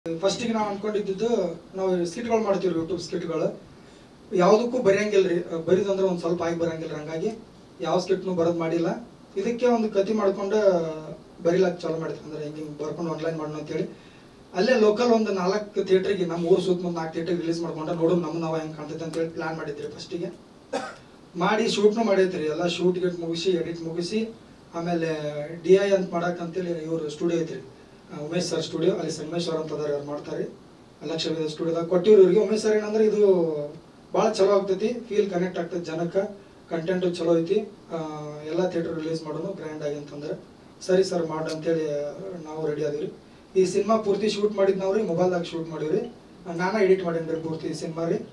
ಫಸ್ಟಿಗೆ ನಾವು ಅನ್ಕೊಂಡಿದ್ದು ನಾವು ಸ್ಕಿಟ್ಗಳು ಮಾಡ್ತೀವಿ, ಯೂಟ್ಯೂಬ್ ಸ್ಕಿಟ್ಗಳು ಯಾವುದಕ್ಕೂ ಬರೆಯಂಗಿಲ್ರಿ, ಬರಿದಂದ್ರೆ ಒಂದು ಸ್ವಲ್ಪ ಆಗಿ ಬರಂಗಿಲ್ಲ. ಹಂಗಾಗಿ ಯಾವ ಸ್ಕಿಟ್ನು ಬರೋದು ಮಾಡಿಲ್ಲ. ಇದಕ್ಕೆ ಒಂದು ಕತೆ ಮಾಡ್ಕೊಂಡು ಬರೀಲಾಕ ಚಾಲು ಮಾಡಿದ್ವಿ. ಅಂದ್ರೆ ಹಿಂಗೆ ಬರ್ಕೊಂಡು ಆನ್ಲೈನ್ ಮಾಡೋಣ ಅಂತೇಳಿ ಅಲ್ಲೇ ಲೋಕಲ್ ಒಂದು 4 ಥಿಯೇಟ್ರಿಗೆ ನಮ್ಮ ಊರು ಸುತ್ತಮುತ್ತ 4 ಥಿಯೇಟ್ರಿಗೆ ರಿಲೀಸ್ ಮಾಡ್ಕೊಂಡು ನೋಡು ನಾವು ಹೆಂಗೆ ಕಾಣ್ತೈತೆ ಅಂತೇಳಿ ಪ್ಲಾನ್ ಮಾಡಿದ್ರಿ. ಫಸ್ಟಿಗೆ ಮಾಡಿ ಶೂಟ್ನು ಮಾಡೈತ್ರಿ. ಎಲ್ಲ ಶೂಟ್ ಗಿಟ್ ಮುಗಿಸಿ ಎಡಿಟ್ ಮುಗಿಸಿ ಆಮೇಲೆ DI ಅಂತ ಮಾಡಕ್ಕಂತೇಳಿ ಇವರು ಸ್ಟುಡಿಯೋ ಐತ್ರಿ, ಉಮೇಶ್ ಸರ್ ಸ್ಟುಡಿಯೋ. ಅಲ್ಲಿ ಸಂಗಮೇಶ್ವರ್ ಅಂತ ಅದಾರೆ, ಅವ್ರು ಮಾಡ್ತಾರೆ. ಲಕ್ಷ ಸ್ಟುಡಿಯೋದಾಗ ಕೊಟ್ಟಿವ್ರು ಇವ್ರಿಗೆ. ಉಮೇಶ್ ಸರ್ ಏನಂದ್ರೆ ಇದು ಭಾಳ ಚಲೋ ಆಗ್ತೈತಿ, ಫೀಲ್ ಕನೆಕ್ಟ್ ಆಗ್ತೈತಿ ಜನಕ್ಕೆ, ಕಂಟೆಂಟು ಚಲೋ ಐತಿ, ಎಲ್ಲ ಥಿಯೇಟರ್ ರಿಲೀಸ್ ಮಾಡೋನು ಗ್ರ್ಯಾಂಡ್ ಆಗಿ ಅಂತಂದ್ರೆ ಸರಿ ಸರ್ ಮಾಡಿ ಅಂತೇಳಿ ನಾವು ರೆಡಿ ಆದಿವ್ರಿ. ಈ ಸಿನಿಮಾ ಪೂರ್ತಿ ಶೂಟ್ ಮಾಡಿದ್ ನಾವ್ರಿ ಮೊಬೈಲ್ದಾಗ ಶೂಟ್ ಮಾಡೀವ್ರಿ. ನಾನು ಎಡಿಟ್ ಮಾಡೀನಿ ಪೂರ್ತಿ ಸಿನಿಮಾ ರೀ,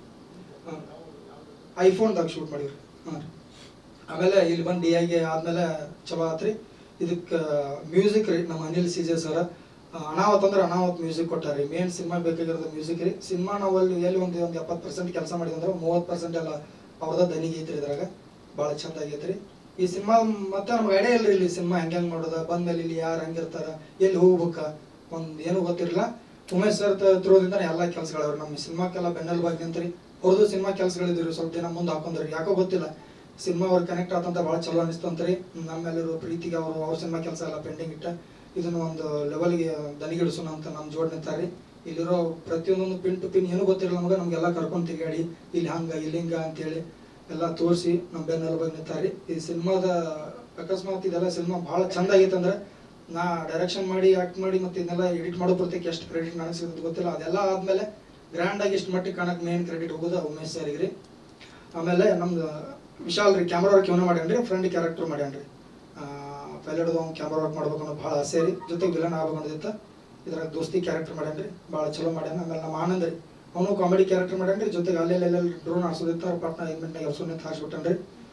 ಐಫೋನ್ದಾಗ ಶೂಟ್ ಮಾಡೀವ್ರಿ. ಹಾಂ ರೀ. ಆಮೇಲೆ ಇಲ್ಲಿ ಬಂದು DIಗೆ ಆದ್ಮೇಲೆ ಚಲೋ ಆತ್ರಿ. ಇದಕ್ಕೆ ಮ್ಯೂಸಿಕ್ ರೀ ನಮ್ಮ ಅನಿಲ್ CJ ಸರ್ ಅನಾವತ್ ಅಂದ್ರೆ ಅನಾವತ್ ಮ್ಯೂಸಿಕ್ ಕೊಟ್ಟಾರಿ. ಮೇನ್ ಸಿನಿಮಾ ಬೇಕಾಗಿರೋದು ಮ್ಯೂಸಿಕ್ ರೀ. ಸಿನಿಮಾ ನಾವು ಎಲ್ಲಿ ಒಂದು 70% ಕೆಲಸ ಮಾಡಿದಂದ್ರೆ 30% ಎಲ್ಲ ಅವ್ರದ ದನಿಗೆ ಐತ್ರಿ. ಇದ್ರಾಗ ಭಾಳ ಚಂದ ಆಗೈತ್ರಿ ಈ ಸಿನಿಮಾ. ಮತ್ತೆ ನಮ್ಗೆ ಐಡಿಯಾ ಇಲ್ರಿ ಇಲ್ಲಿ ಸಿನಿಮಾ ಹೆಂಗೆ ಮಾಡೋದ, ಬಂದ್ಮೇಲೆ ಇಲ್ಲಿ ಯಾರು ಹೆಂಗಿರ್ತಾರ, ಎಲ್ಲಿ ಹೋಗ್ಬೇಕ, ಒಂದು ಏನು ಗೊತ್ತಿರಲಿಲ್ಲ. ಉಮೇಶ್ ಸರ್ ಥ್ರೂದಿಂದ ಎಲ್ಲ ಕೆಲಸಗಳವ್ರು ನಮ್ಮ ಸಿನಿಮಾಕ್ಕೆಲ್ಲ ಬೆನ್ನೆಲುಬಾಗಿ ನಿಂತ್ರಿ. ಅವ್ರದ್ದು ಸಿನಿಮಾ ಕೆಲಸಗಳಿದ್ರಿ, ಸ್ವಲ್ಪ ದಿನ ಮುಂದೆ ಹಾಕೊಂಡ್ರಿ. ಯಾಕೋ ಗೊತ್ತಿಲ್ಲ, ಸಿನಿಮಾ ಅವ್ರು ಕನೆಕ್ಟ್ ಆತಂತ ಭಾಳ ಚಲೋ ಅನಿಸ್ತಂತ್ರಿ. ನಮ್ಮೆಲ್ಲರೂ ಪ್ರೀತಿಗೆ ಅವ್ರ ಸಿನಿಮಾ ಕೆಲಸ ಎಲ್ಲ ಪೆಂಡಿಂಗ್ ಇಟ್ಟ ಇದನ್ನು ಒಂದು ಲೆವೆಲ್ಗೆ ದನಿಗಿಡಿಸೋಣ ಅಂತ ನಮ್ಮ ಜೋಡ್ ನಿಂತಾರಿ. ಇಲ್ಲಿರೋ ಪ್ರತಿಯೊಂದೊಂದು ಪಿನ್ ಟು ಪಿನ್ ಏನೂ ಗೊತ್ತಿರಲ್ಲ ನಮಗೆಲ್ಲ ಕರ್ಕೊಂಡು ತಿರುಗಾಡಿ ಇಲ್ಲಿ ಹಂಗ ಇಲ್ಲಿ ಹಿಂಗ ಅಂತೇಳಿ ಎಲ್ಲ ತೋರಿಸಿ ನಮ್ಮ ಬೆನ್ನೆಲುಬಾಗಿ ನಿಂತಾರಿ. ಈ ಸಿನಿಮಾದ ಅಕಸ್ಮಾತ್ ಇದೆಲ್ಲ ಸಿನಿಮಾ ಭಾಳ ಚಂದ ಆಗೈತಂದ್ರೆ ನಾ ಡೈರೆಕ್ಷನ್ ಮಾಡಿ ಆಕ್ಟ್ ಮಾಡಿ ಮತ್ತೆ ಇದನ್ನೆಲ್ಲ ಎಡಿಟ್ ಮಾಡೋ ಪ್ರತ್ಯೇಕ ಎಷ್ಟು ಕ್ರೆಡಿಟ್ ನನಗೆ ಸಿಗೋದು ಗೊತ್ತಿಲ್ಲ. ಅದೆಲ್ಲ ಆದ್ಮೇಲೆ ಗ್ರ್ಯಾಂಡ್ ಆಗಿ ಇಷ್ಟು ಮಟ್ಟಿಗೆ ಕಾಣಕ್ಕೆ ಮೇನ್ ಕ್ರೆಡಿಟ್ ಹೋಗೋದು ಉಮೇಶ್ ಸರಿಗೆ ರೀ. ಆಮೇಲೆ ನಮ್ದು ವಿಶಾಲ್ ರೀ ಕ್ಯಾಮ್ರಾ ವರ್ಕ್ ಇವನ ಮಾಡ್ಯಾನ್ರಿ, ಫ್ರೆಂಡ್ ಕ್ಯಾರೆಕ್ಟರ್ ಮಾಡ್ಯಾನ್ರಿ. ಪೈಲಟ್ದು ಅವ್ನು ಕ್ಯಾಮ್ರಾ ವರ್ಕ್ ಮಾಡ್ಬೇಕು ಅನ್ನೋ ಭಾಳ ಆಸೆ ರೀ. ಜೊತೆಗೆ ವಿಲನ್ ಆಗ್ಬೇಕು ಅನ್ನೋದಿತ್ತ. ಇದ್ರಾಗ ದೋಸ್ತಿ ಕ್ಯಾರೆಕ್ಟರ್ ಮಾಡ್ಯಾನ್ರಿ, ಭಾಳ ಚಲೋ ಮಾಡ್ಯಾನ. ಆಮೇಲೆ ನಮ್ಮ ಆನಂದ್ ರೀ, ಅವನು ಕಾಮಿಡಿ ಕ್ಯಾರೆಕ್ಟರ್ ಮಾಡ್ಯಾನ್ರಿ. ಜೊತೆಗೆ ಅಲ್ಲೆಲ್ಲ ಡ್ರೋನ್ ಹಾರಿಸೋದಿತ್ತ ಪಾಟ್ನ ಎಗ್ಮೆಂಟ್ನಾಗ ಎರ್ಸೋನಿಂದ ಹಾರಿಸ್ಬಿಟ್ಟನ್ರಿ.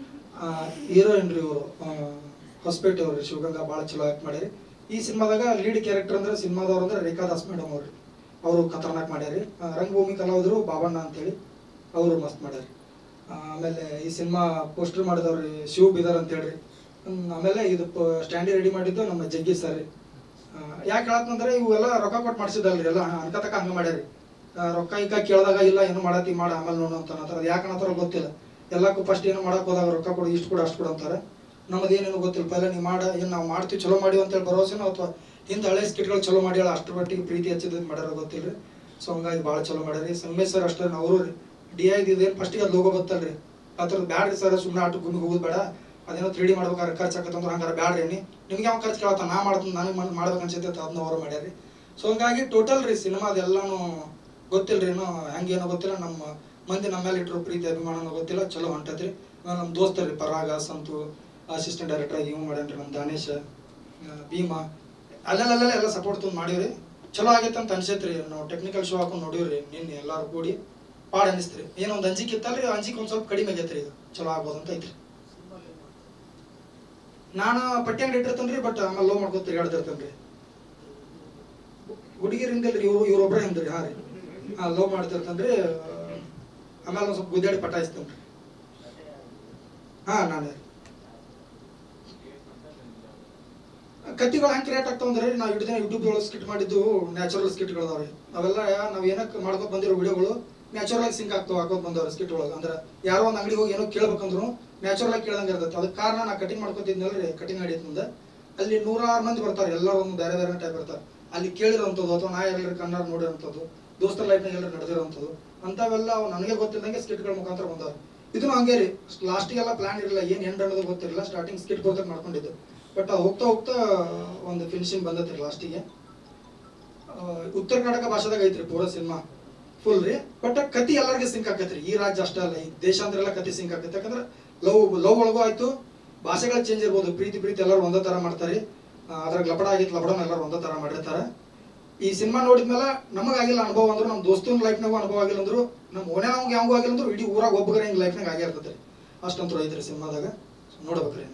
ಹೀರೋಯಿನ್ ರೀ ಇವರು ಹೊಸಪೇಟೆ ಅವ್ರಿ, ಶಿವಗಂಗಾ, ಭಾಳ ಚಲೋ ಆಕ್ಟ್ ಮಾಡ್ಯಾರಿ. ಈ ಸಿನಿಮಾದಾಗ ಲೀಡ್ ಕ್ಯಾರೆಕ್ಟರ್ ಅಂದ್ರೆ ಸಿನಿಮಾದವ್ರು ಅಂದ್ರೆ ರೇಖಾ ದಾಸ್ ಮೇಡಮ್ ಅವ್ರಿ, ಅವರು ಖತರ್ನಾಕ್ ಮಾಡ್ಯಾರಿ. ರಂಗಭೂಮಿ ಕಲಾವಿದರು ಬಾಬಣ್ಣ ಅಂತೇಳಿ ಅವರು ಮಸ್ತ್ ಮಾಡ್ಯಾರಿ. ಆಮೇಲೆ ಈ ಸಿನಿಮಾ ಪೋಸ್ಟರ್ ಮಾಡಿದವ್ರಿ ಶಿವ್ ಬಿದರ್ ಅಂತ ಹೇಳ್ರಿ. ಆಮೇಲೆ ಇದು ಸ್ಟ್ಯಾಂಡಿ ರೆಡಿ ಮಾಡಿದ್ದು ನಮ್ಮ ಜಗ್ಗಿ ಸರ್ ರೀ. ಯಾಕೆ ಹೇಳತ್ತಂದ್ರೆ ಇವೆಲ್ಲ ರೊಕ್ಕ ಕೊಟ್ಟು ಮಾಡಿಸಿದಲ್ರಿ, ಎಲ್ಲ ಅನ್ಕತಕ ಹಂಗೆ ಮಾಡ್ಯಾರಿ. ರೊಕ್ಕ ಈಗ ಕೇಳಿದಾಗ ಇಲ್ಲ ಏನು ಮಾಡತ್ತಿ ಮಾಡ ಆಮೇಲೆ ನೋಡು ಅಂತ ಅನ್ನತ್ತಾರ. ಅದು ಯಾಕೆ ಅನ್ನತ್ತಾರ ಗೊತ್ತಿಲ್ಲ. ಎಲ್ಲಕ್ಕೂ ಫಸ್ಟ್ ಏನು ಮಾಡಕ್ಕೆ ಹೋದಾಗ ರೊಕ್ಕ ಕೊಡು, ಇಷ್ಟು ಕೊಡು ಅಷ್ಟು ಕೊಡು ಅಂತಾರೆ. ನಮ್ಮದು ಏನೇನು ಗೊತ್ತಿಲ್ಲ. ಪೈಲ ನೀವು ಮಾಡ ಏನು ನಾವು ಮಾಡ್ತೀವಿ ಚಲೋ ಮಾಡಿವಿ ಅಂತೇಳಿ ಭರವಸೆನೋ ಅಥವಾ ಹಿಂದೆ ಹಳೆ ಸ್ಕಿಟ್ಗಳು ಚಲೋ ಮಾಡ್ಯಾಳ ಅಷ್ಟ್ರ ಮಟ್ಟಿಗೆ ಪ್ರೀತಿ ಹಚ್ಚಿದ್ ಮಾಡ್ಯಾರ ಗೊತ್ತಿಲ್ಲ ರೀ. ಸೊ ಹಂಗಾಗಿ ಭಾಳ ಚಲೋ ಮಾಡ್ಯಾರಿ. ಸಂಗಮೇಶ್ ಸರ್ ಅಷ್ಟೇ ಅವರು ರೀ. DI ಇದೇನು ಫಸ್ಟಿಗೆ ಅದು ಲೋಗೋ ಬತ್ತಲ್ರಿ, ಆ ಥರದ್ದು ಬ್ಯಾಡ್ರಿ ಸರ್, ಸುಮ್ಮನೆ ಆಟೋ ಗುಮ್ಮಿಗೆ ಹೋಗೋದು ಬೇಡ, ಅದೇನೋ 3D ಮಾಡ್ಬೇಕಾದ್ರೆ ಖರ್ಚು ಆಕತ್ತಂದ್ರೆ ಹಂಗಾರೆ ಬ್ಯಾಡ್ರಿ ನಿಮ್ಗೆ ಯಾವ ಖರ್ಚು ಕೇಳತ್ತ, ನಾ ಮಾಡ್ತೀನಿ ನನಗೆ ಮಾಡ್ಬೇಕು ಅನ್ಸುತ್ತೆ ಅಂತ ಅದನ್ನ ಅವರು ಮಾಡ್ಯಾರಿ. ಸೊ ಹಂಗಾಗಿ ಟೋಟಲ್ ರೀ ಸಿನಿಮಾ ಅದೆಲ್ಲಾನು ಗೊತ್ತಿಲ್ರಿ, ಏನೋ ಹೆಂಗೇನೋ ಗೊತ್ತಿಲ್ಲ. ನಮ್ಮ ಮಂದಿ ನಮ್ಮ ಮೇಲೆ ಇಟ್ಟರು ಪ್ರೀತಿ ಅಭಿಮಾನನೋ ಗೊತ್ತಿಲ್ಲ, ಚಲೋ ಹೊಂಟೈತ್ರಿ. ನಮ್ಮ ದೋಸ್ತರಿ ಪರಾಗ ಸಂತು, ಅಸಿಸ್ಟೆಂಟ್ ಡೈರೆಕ್ಟರ್ ಆಗಿ ಇವ್ ಮಾಡ್ಯಾನ್ರಿ ನಮ್ಮ ದಾನೇಶ, ಭೀಮಾ, ಅಲ್ಲೆಲ್ಲ ಎಲ್ಲ ಸಪೋರ್ಟ್ ತಂದು ಮಾಡೀವ್ರಿ. ಚಲೋ ಆಗೈತೆ ಅಂತ ಅನ್ಸೈತ್ರಿ. ನಾವು ಟೆಕ್ನಿಕಲ್ ಶೋ ಹಾಕೊಂಡು ನೋಡಿವ್ರಿ ನಿನ್ನೆ ಎಲ್ಲರೂ ಕೂಡಿ, ಪಾಡ್ ಅನಿಸ್ತ್ರಿ. ಏನೋ ಒಂದು ಅಂಜಿಕೆ ಇತ್ತಲ್ರಿ, ಅಂಜಿಕೆ ಒಂದು ಸ್ವಲ್ಪ ಕಡಿಮೆ ಆಗೈತ್ರಿ. ಇದು ಚಲೋ ಆಗ್ಬೋದು ಅಂತ ಐತ್ರಿ. ನಾನು ಪಟ್ಟಿ ಅಂಗಡಿ ಇಟ್ಟಿರ್ತೇನ್ರಿ, ಬಟ್ ಆಮೇಲೆ ಲೋ ಮಾಡ್ಕೊತ ತಿರ್ಗಾಡ್ತಿರ್ತೇನ್ರಿ. ಹುಡುಗಿರಿಂದಲ್ರಿ ಇವ್ರೊಬ್ರ ಹಿಂದ್ರಿ. ಹಾಂ ರೀ, ಲೋ ಮಾಡ್ತಿರ್ತೇನ್ರಿ. ಆಮೇಲೆ ಒಂದು ಸ್ವಲ್ಪ ಗುದ್ದಾಡಿ ಪಟಾಯಿಸ್ತೇನ್ರಿ. ಹಾಂ, ನಾನೇ ಕತ್ತಿಗಳು ಹೆಂಗೆ ಕ್ರಿಯೇಟ್ ಆಗ್ತಾವಂದ್ರೆ ನಾವು ಹಿಡಿದ ಯೂಟ್ಯೂಬ್ ಒಳಗೆ ಸ್ಕಿಟ್ ಮಾಡಿದ್ದು ನ್ಯಾಚುರಲ್ ಸ್ಕಿಟ್ಗಳು ಅದಾವ್ರಿ. ಅವೆಲ್ಲ ನಾವು ಏನಕ್ಕೆ ಮಾಡ್ಕೊತ ಬಂದಿರೋ ವಿಡಿಯೋಗಳು ನ್ಯಾಚುರಲ್ ಆಗಿ ಸಿಂಕ್ ಆಗ್ತಾವ ಹಾಕೋದು ಬಂದವ್ರಿ ಸ್ಕಿಟ್ ಒಳಗೆ. ಅಂದ್ರೆ ಯಾರೋ ಒಂದು ಅಂಗಡಿಗೆ ಹೋಗಿ ಏನೋ ಕೇಳ್ಬೇಕಂದ್ರು ನ್ಯಾಚುರಲ್ ಆಗಿ ಕೇಳಂಗೆ ಇರ್ತೈತೆ. ಅದಕ್ಕೆ ಕಾರಣ ನಾ ಕಟಿಂಗ್ ಮಾಡ್ಕೊತಿದ್ನಲ್ರಿ, ಕಟಿಂಗ್ ನಡೀತು ಮುಂದೆ. ಅಲ್ಲಿ 106 ಮಂದಿ ಬರ್ತಾರೆ, ಎಲ್ಲರೂ ಒಂದು ಬೇರೆ ಬೇರೆ ಟೈಪ್ ಇರ್ತಾರೆ. ಅಲ್ಲಿ ಕೇಳಿರೋಂಥದ್ದು ಅಥವಾ ನಾ ಎಲ್ಲರೂ ಕನ್ನಡ ನೋಡಿರೋಂಥದ್ದು, ದೋಸ್ತರ ಲೈಫ್ನಾಗ ಎಲ್ಲರೂ ನಡೆದಿರೋಂಥದ್ದು ಅಂಥವೆಲ್ಲ ನನಗೆ ಗೊತ್ತಿದ್ದಂಗೆ ಸ್ಕಿಟ್ಗಳ ಮುಖಾಂತರ ಬಂದವ್ರು. ಇದನ್ನು ಹಂಗೆ ರೀ. ಲಾಸ್ಟಿಗೆಲ್ಲ ಪ್ಲಾನ್ ಇರಲಿಲ್ಲ, ಏನು ಎಂಡ್ ಅನ್ನೋದು ಗೊತ್ತಿರಲಿಲ್ಲ. ಸ್ಟಾರ್ಟಿಂಗ್ ಸ್ಕಿಟ್ ಗೋದಾಗ ಮಾಡ್ಕೊಂಡಿದ್ದು, ಬಟ್ ಹೋಗ್ತಾ ಹೋಗ್ತಾ ಒಂದು ಫಿನಿಶಿಂಗ್ ಬಂದತ್ರಿ ಲಾಸ್ಟಿಗೆ. ಉತ್ತರ ಕರ್ನಾಟಕ ಭಾಷೆದಾಗ ಐತ್ರಿ ಪೂರಾ ಸಿನಿಮಾ ಫುಲ್ ರೀ. ಬಟ್ ಕತಿ ಎಲ್ಲರಿಗೆ ಸಿಂಕ್ ಆಕೈತ್ರಿ. ಈ ರಾಜ್ಯ ಅಷ್ಟೇ ಅಲ್ಲ, ಈ ದೇಶಾಂತರೆಲ್ಲ ಕತಿ ಸಿಂಕ್ ಆಕೈತಿ. ಯಾಕಂದ್ರೆ ಲವ್ ಒಳಗೂ ಆಯ್ತು, ಭಾಷೆಗಳ ಚೇಂಜ್ ಇರ್ಬೋದು. ಪ್ರೀತಿ ಎಲ್ಲರೂ ಒಂದೇ ಥರ ಮಾಡ್ತಾರೆ. ಅದ್ರಾಗ ಲಪಡ ಆಗಿತ್ತು, ಲಪಡನ ಎಲ್ಲರೂ ಒಂದೇ ಥರ ಮಾಡಿರ್ತಾರೆ. ಈ ಸಿನಿಮಾ ನೋಡಿದ್ಮೇಲೆ ನಮಗಾಗಿಲ್ಲ ಅನುಭವ ಅಂದ್ರು, ನಮ್ಮ ದೋಸ್ತನ ಲೈಫ್ನಾಗೂ ಅನುಭವ ಆಗಿಲ್ಲ ಅಂದ್ರು, ನಮ್ಮ ಓನೇ ನಮ್ಗೆ ಯಾವಾಗೂ ಆಗಿಲ್ಲ ಅಂದ್ರು ಇಡೀ ಊರಾಗ ಒಬ್ಬಗರ ಹಿಂಗೆ ಲೈಫ್ನಾಗ ಆಗಿರ್ತೈತೆ ರೀ. ಅಷ್ಟಂತೂ ಐತ್ರಿ ಸಿನಿಮಾದಾಗ. ನೋಡ್ಬೇಕ್ರಿ.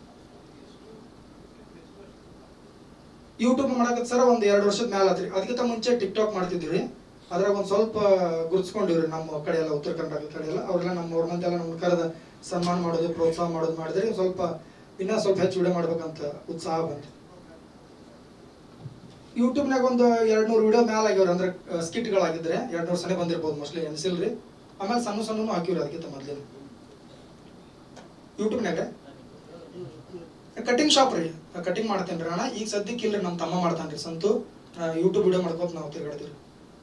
ಯೂಟ್ಯೂಬ್ ಮಾಡಕತ್ ಸರ ಒಂದು 2 ವರ್ಷದ ಮ್ಯಾಲ ಆತ್ರಿ. ಅದಕ್ಕಿಂತ ಮುಂಚೆ ಟಿಕ್ಟಾಕ್ ಮಾಡ್ತಿದ್ವಿ. ಅದ್ರಾಗ ಒಂದು ಸ್ವಲ್ಪ ಗುರುತಿಸ್ಕೊಂಡಿವ್ರಿ ನಮ್ಮ ಕಡೆ ಎಲ್ಲ, ಉತ್ತರ ಕರ್ನಾಟಕ ಕಡೆ ಎಲ್ಲ. ಅವರೆಲ್ಲ ನಮ್ಮವ್ರ ಮಂದಿ ಎಲ್ಲ ನಮ್ಮ ಕರೆದ ಸನ್ಮಾನ ಮಾಡೋದು, ಪ್ರೋತ್ಸಾಹ ಮಾಡೋದು ಮಾಡಿದ್ರೆ ಸ್ವಲ್ಪ ಇನ್ನೂ ಸ್ವಲ್ಪ ಹೆಚ್ಚು ವಿಡಿಯೋ ಮಾಡ್ಬೇಕಂತ ಉತ್ಸಾಹ ಬಂತು. ಯೂಟ್ಯೂಬ್ನಾಗ ಒಂದು 200 ವಿಡಿಯೋ ಮ್ಯಾಲ ಆಗ್ಯಾವ್ರಿ, ಅಂದ್ರೆ ಸ್ಕಿಟ್ಗಳಾಗಿದ್ರೆ 200 ಸನೆ ಬಂದಿರ್ಬೋದು ಮೋಸ್ಟ್ಲಿ, ಎನ್ಸಿಲ್ರಿ. ಆಮೇಲೆ ಸಣ್ಣ ಸಣ್ಣನು ಹಾಕಿವ್ರಿ ಅದಕ್ಕಿಂತ ಮೊದಲೇ. ಯೂಟ್ಯೂಬ್ನಾಗ ಕಟಿಂಗ್ ಶಾಪ್ ರೀ, ಕಟಿಂಗ್ ಮಾಡ್ತೇನೆ ರೀ ಅಣ್ಣ. ಈಗ ಸದ್ಯಕ್ಕೆ ಇಲ್ರಿ, ನಮ್ಮ ತಮ್ಮ ಮಾಡ್ತಾನೆ ರೀ ಸಂತು. ಯೂಟ್ಯೂಬ್ ವಿಡಿಯೋ ಮಾಡ್ಕೋತ ನಾವು ತಿರ್ಗಾಡ್ತೀವಿ.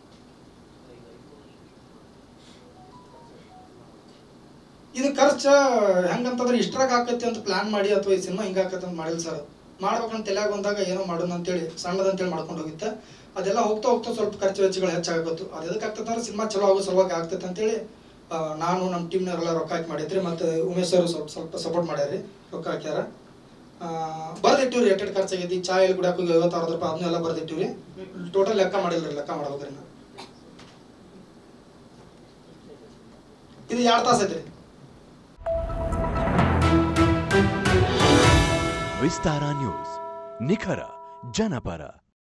ಇದು ಖರ್ಚು ಹೆಂಗಂತಂದ್ರೆ ಇಷ್ಟ್ರಾಗ ಆಕತಿ ಅಂತ ಪ್ಲಾನ್ ಮಾಡಿ ಅಥವಾ ಈ ಸಿನಿಮಾ ಹಿಂಗ ಆಕತಿ ಅಂತ ಮಾಡಿಲ್ಲ ಸರ್. ಮಾಡ್ಬೇಕಂತ ತಲೆಯಾಗ ಬಂದಾಗ ಏನೋ ಮಾಡೋಣ ಅಂತೇಳಿ ಸಣ್ಣದಂತೇಳಿ ಮಾಡ್ಕೊಂಡು ಹೋಗಿತ್ತೆ. ಅದೆಲ್ಲ ಹೋಗ್ತಾ ಹೋಗ್ತಾ ಸ್ವಲ್ಪ ಖರ್ಚು ವೆಚ್ಚಗಳು ಹೆಚ್ಚಾಗತ್ತು. ಅದು ಎದಕ್ಕೆ ಆಗ್ತದಂದ್ರೆ ಸಿನಿಮಾ ಚಲೋ ಆಗೋ ಸಲುವಾಗಿ ಆಗ್ತೈತೆ ಅಂತೇಳಿ ನಾನು ನಮ್ಮ ಟೀಮ್ನವರೆಲ್ಲ ರೊಕ್ಕ ಹಾಕಿ ಮಾಡಿದ್ರಿ. ಮತ್ತು ಉಮೇಶ್ ಅವರು ಸ್ವಲ್ಪ ಸಪೋರ್ಟ್ ಮಾಡ್ಯಾರಿ, ರೊಕ್ಕ ಹಾಕ್ಯಾರ. ಬರ್ದಿಟ್ಟಿವ್ರಿ ಎಟ್ಟೆಡ್ ಖರ್ಚಾಗೈತಿ. ಚಾ ಎಲ್ಲಿ ಕುಡಿಯಾಕ 50,000 ರೂಪಾಯಿ ಅದನ್ನೆಲ್ಲ ಬರ್ದಿಟ್ಟಿವ್ರಿ. ಟೋಟಲ್ ಲೆಕ್ಕ ಮಾಡಿಲ್ರಿ, ಲೆಕ್ಕ ಮಾಡ್ಬೇಕ್ರಿ ನಾ. ಇದು 2 ತಾಸು ಐತ್ರಿ. ವಿಸ್ತಾರ ನ್ಯೂಸ್, ನಿಖರ ಜನಪರ.